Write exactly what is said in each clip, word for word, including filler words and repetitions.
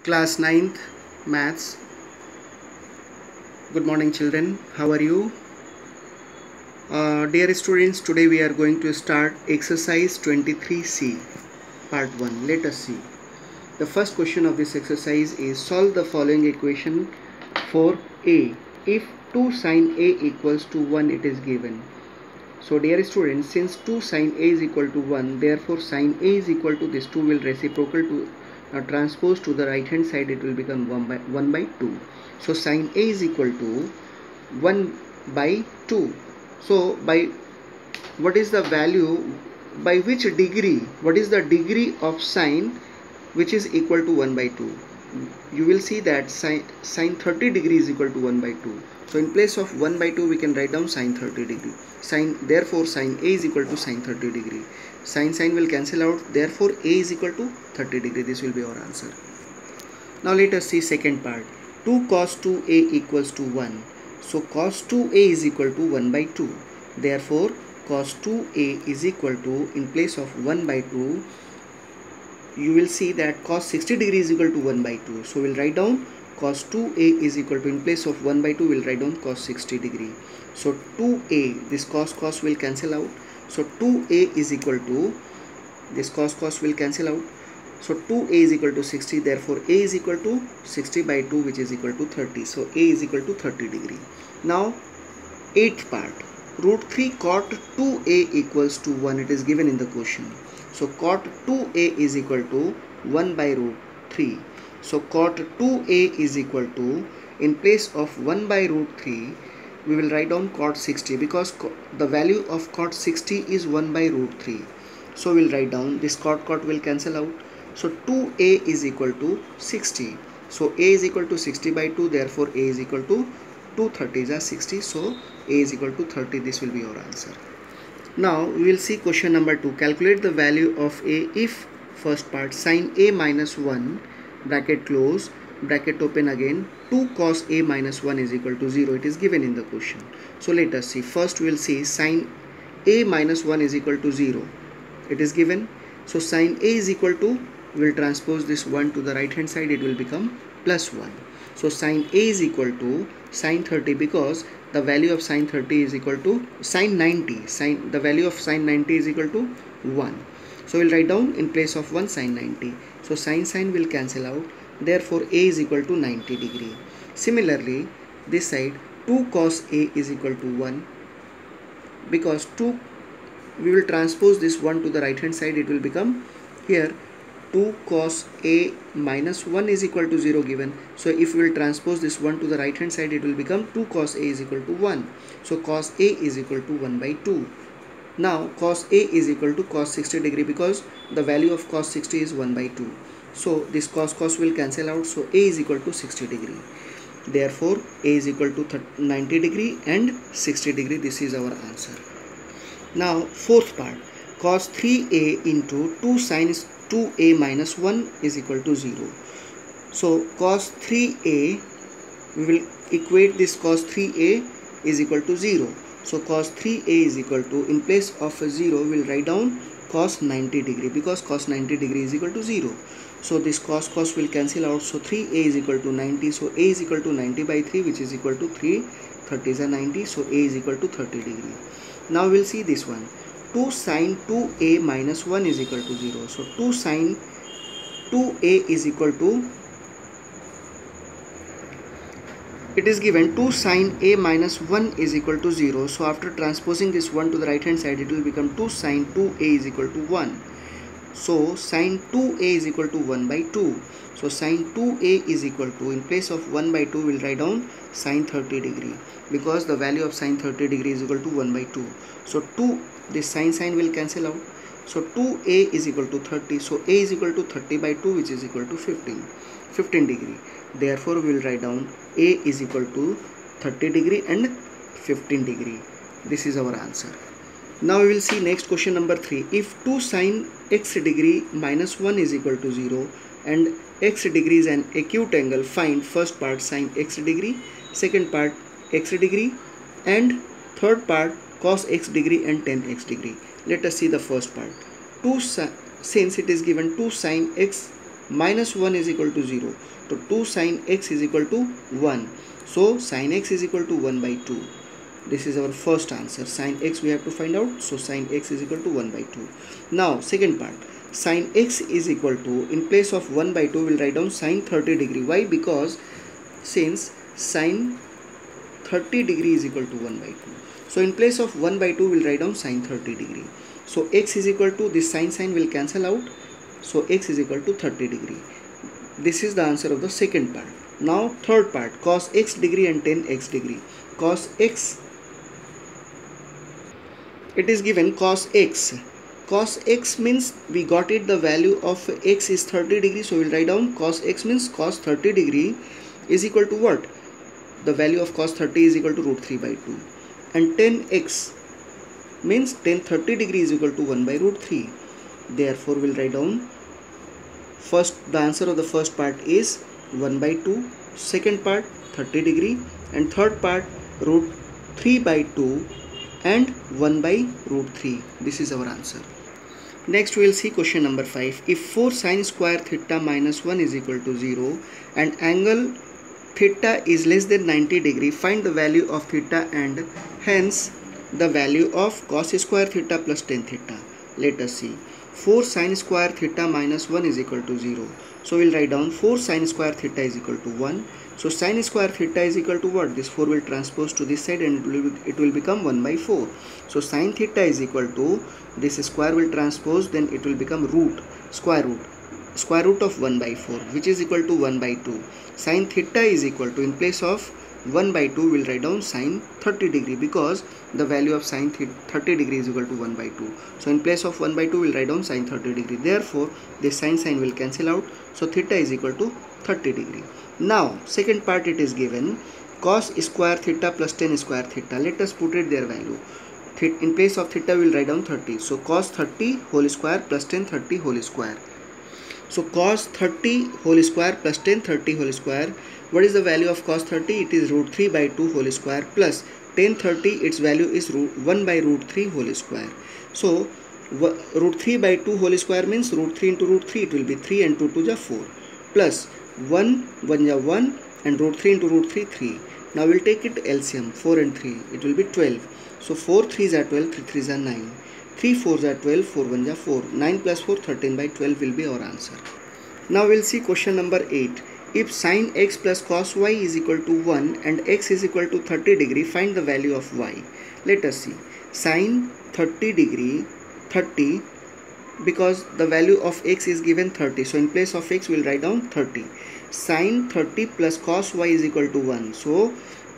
Class ninth Maths. Good morning children, how are you? Uh, dear students, today we are going to start exercise twenty-three C part one. Let us see. The first question of this exercise is solve the following equation for A. If two sine A equals to one, it is given. So dear students, since two sine A is equal to one, therefore sine A is equal to this two will reciprocal to uh, transpose to the right hand side, it will become one by one by two. So sine A is equal to one by two. So by what is the value, by which degree, what is the degree of sine which is equal to one by two? You will see that sine, sine thirty degree is equal to one by two. So in place of one by two we can write down sine thirty degree. Sine, therefore sine A is equal to sine thirty degree. Sine sine will cancel out, therefore A is equal to thirty degree. This will be our answer. Now let us see second part. two cos two A equals to one. So cos two A is equal to one by two. Therefore cos two A is equal to, in place of one by two, you will see that cos sixty degree is equal to one by two. So we'll write down cos two A is equal to, in place of one by two, we'll write down cos sixty degree. So two A, this cos cos will cancel out. So two A is equal to, this cos cos will cancel out. So two A is equal to sixty, therefore A is equal to sixty by two, which is equal to thirty. So A is equal to thirty degree. Now eighth part, root three cot two A equals to one, it is given in the question. So cot two A is equal to one by root three. So cot two A is equal to, in place of one by root three, we will write down cot sixty, because the value of cot sixty is one by root three. So we will write down, this cot cot will cancel out. So two A is equal to sixty. So A is equal to sixty by two, therefore A is equal to two thirties are sixty. So A is equal to thirty. This will be our answer. Now we will see question number two. Calculate the value of A if, first part, sine A minus one, bracket close, bracket open again, two cos A minus one is equal to zero. It is given in the question. So let us see. First we will see sine A minus one is equal to zero. It is given. So sine A is equal to, we will transpose this one to the right hand side, it will become plus one. So sine A is equal to sine thirty, because the value of sine thirty is equal to sine ninety. Sine, the value of sine ninety is equal to one. So we'll write down, in place of one, sine ninety. So sine sine will cancel out. Therefore A is equal to ninety degree. Similarly, this side two cos A is equal to one, because two, we will transpose this one to the right hand side, it will become here two cos A minus one is equal to zero given. So if we will transpose this one to the right hand side, it will become two cos A is equal to one. So cos A is equal to one by two. Now cos A is equal to cos sixty degree, because the value of cos sixty is one by two. So this cos cos will cancel out. So A is equal to sixty degree. Therefore A is equal to ninety degree and sixty degree. This is our answer. Now fourth part, cos three A into two sine two A minus one is equal to zero. So cos three A, we will equate this cos three A is equal to zero. So cos three A is equal to, in place of a zero, we will write down cos ninety degree, because cos ninety degree is equal to zero. So this cos cos will cancel out. So three A is equal to ninety. So A is equal to ninety by three, which is equal to three thirties are ninety. So A is equal to thirty degree. Now we will see this one. two sine two A minus one is equal to zero. So two sine two A is equal to, it is given two sine A minus one is equal to zero. So after transposing this one to the right hand side, it will become two sine two A is equal to one. So sine two A is equal to one by two. So sine two A is equal to, in place of one by two, we will write down sine thirty degree, because the value of sine thirty degree is equal to one by two. So two, this sine sine will cancel out. So two A is equal to thirty. So A is equal to thirty by two, which is equal to fifteen. fifteen degree. Therefore we will write down A is equal to thirty degree and fifteen degree. This is our answer. Now we will see next question number three. If two sine x degree minus one is equal to zero and x degree is an acute angle, find first part sine x degree, second part x degree, and third part cos x degree and tan x degree. Let us see the first part. two, since it is given two sine x minus one is equal to zero. So two sine x is equal to one. So sine x is equal to one by two. This is our first answer. Sine x we have to find out. So sine x is equal to one by two. Now second part. Sine x is equal to, in place of one by two, we'll write down sine thirty degree. Why? Because since sine thirty degree is equal to one by two. So in place of one by two, we'll write down sine thirty degree. So x is equal to, this sine sine will cancel out. So x is equal to thirty degree. This is the answer of the second part. Now third part, cos x degree and tan x degree. Cos x, it is given cos x. Cos x means we got it, the value of x is thirty degree. So we'll write down cos x means cos thirty degree is equal to what? The value of cos thirty is equal to root three by two. And tan x means tan thirty degree is equal to one by root three. Therefore we'll write down first, the answer of the first part is one by two, second part thirty degree, and third part root three by two and one by root three. This is our answer. Next we will see question number five. If four sine square theta minus one is equal to zero and angle theta is less than ninety degree, find the value of theta and hence the value of cos square theta plus tan theta. Let us see. four sine square theta minus one is equal to zero. So we'll write down four sine square theta is equal to one. So sine square theta is equal to what? This four will transpose to this side and it will, it will become one by four. So sine theta is equal to, this square will transpose, then it will become root, square root, square root of one by four, which is equal to one by two. Sine theta is equal to, in place of one by two, we'll write down sine thirty degree, because the value of sine thirty degree is equal to one by two. So in place of one by two, we'll write down sine thirty degree. Therefore this sine sine will cancel out. So theta is equal to thirty degree. Now second part, it is given cos square theta plus tan square theta. Let us put it their value. In place of theta, we'll write down thirty. So cos thirty whole square plus tan thirty whole square. So cos thirty whole square plus tan thirty whole square. What is the value of cos thirty? It is root three by two whole square plus tan thirty, its value is root one by root three whole square. So root three by two whole square means root three into root three, it will be three and two to the four, plus one, one is one, and root three into root three, three. Now we'll take it L C M, four and three, it will be twelve. So four threes are twelve, three threes are nine, three fours are twelve, four ones are four, nine plus four, thirteen by twelve will be our answer. Now we'll see question number eight. If sine x plus cos y is equal to one and x is equal to thirty degree, find the value of y. Let us see. Sine thirty degree, thirty, because the value of x is given thirty. So in place of x, we'll write down thirty. Sine thirty plus cos y is equal to one. So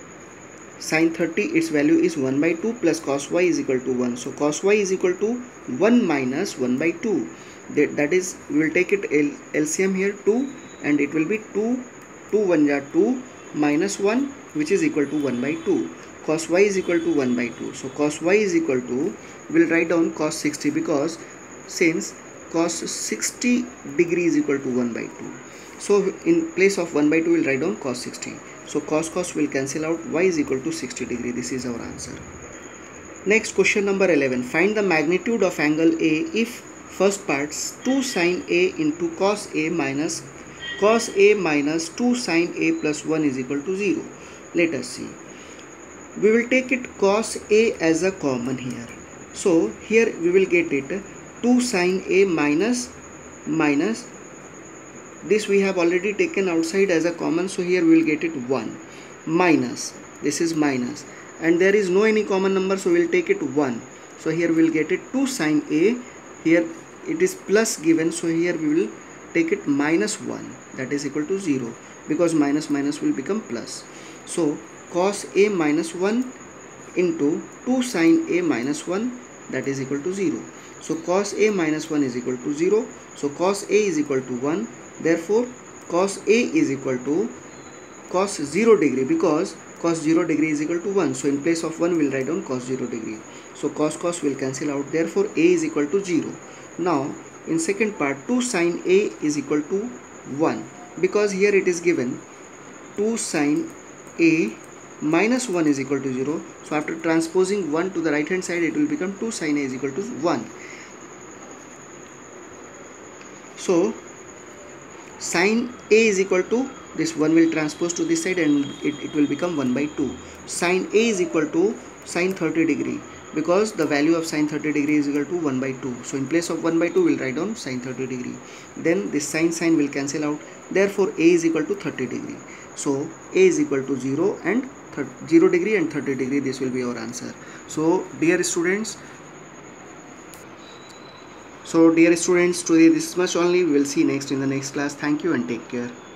sine thirty, its value is one by two plus cos y is equal to one. So cos y is equal to one minus one by two. That, that is, we will take it L C M here, two, and it will be two, two ones are two minus one, which is equal to one by two. Cos y is equal to one by two. So cos y is equal to, we will write down cos sixty, because since cos sixty degree is equal to one by two. So in place of one by two, we will write down cos sixty. So cos cos will cancel out, y is equal to sixty degree. This is our answer. Next question number eleven. Find the magnitude of angle A if first part two sine A into cos A minus cos A minus two sine A plus one is equal to zero. Let us see. We will take it cos A as a common here. So here we will get it two sine A minus minus, this we have already taken outside as a common, so here we will get it one, minus, this is minus, and there is no any common number, so we will take it one. So here we will get it two sine A, here it is plus given, so here we will take it minus one, that is equal to zero, because minus minus will become plus. So cos A minus one into two sine A minus one, that is equal to zero. So cos A minus one is equal to zero. So cos A is equal to one. Therefore cos A is equal to cos zero degree, because cos zero degree is equal to one. So in place of one, we will write down cos zero degree. So cos cos will cancel out. Therefore A is equal to zero. Now in second part, two sine A is equal to one, because here it is given two sine A minus one is equal to zero. So after transposing one to the right hand side, it will become two sine A is equal to one. So Sine A is equal to, this one will transpose to this side and it, it will become one by two. Sine A is equal to sine thirty degree, because the value of sine thirty degree is equal to one by two. So in place of one by two we'll write down sine thirty degree. Then this sine sine will cancel out. Therefore A is equal to thirty degree. So A is equal to zero and zero degree and thirty degree. This will be our answer. So dear students, So dear students, today this much only. We will see next in the next class. Thank you and take care.